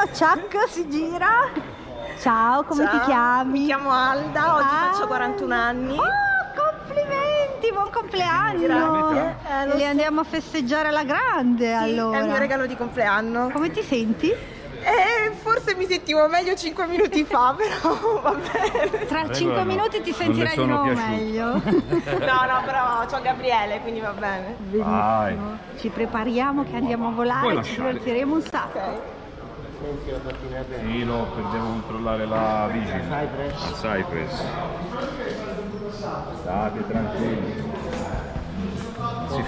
Chuck si gira. Ciao, come ti chiami? Mi chiamo Alda, oggi faccio 41 anni. Oh, complimenti, buon compleanno! Grazie. Li andiamo a festeggiare alla grande, Sì, allora. è il mio regalo di compleanno. Come ti senti? Forse mi sentivo meglio 5 minuti fa, però va bene. Tra 5 minuti ti sentirai di nuovo meglio. No, però c'ho Gabriele, quindi va bene. Benissimo. Ci prepariamo che andiamo a volare, ci divertiremo un sacco. Sì, no, devo controllare la vigile. Al Cypress. State tranquilli. Si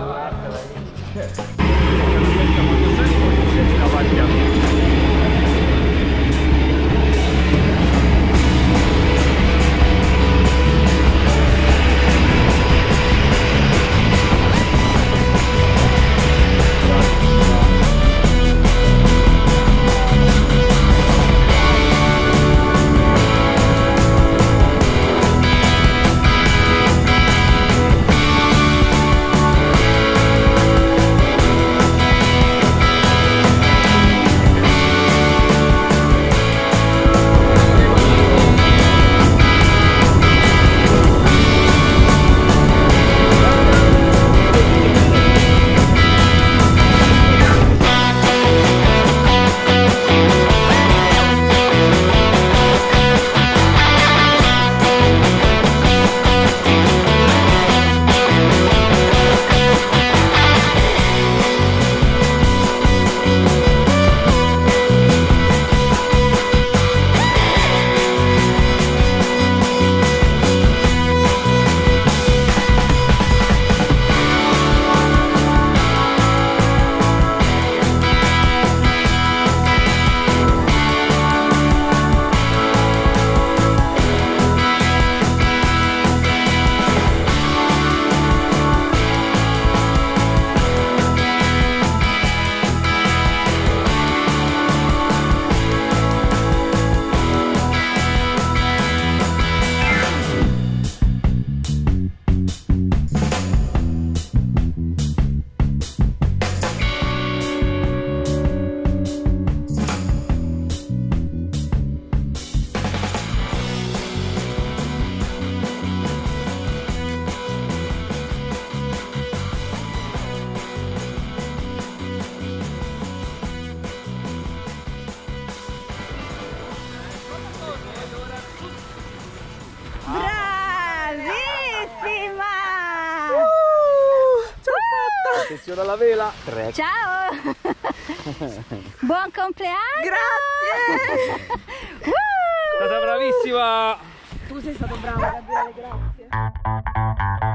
Bravissima! Ce l'ho fatta! attenzione alla vela. Ciao! Buon compleanno! Grazie! È stata bravissima. Tu sei stato bravo, Gabriele, grazie.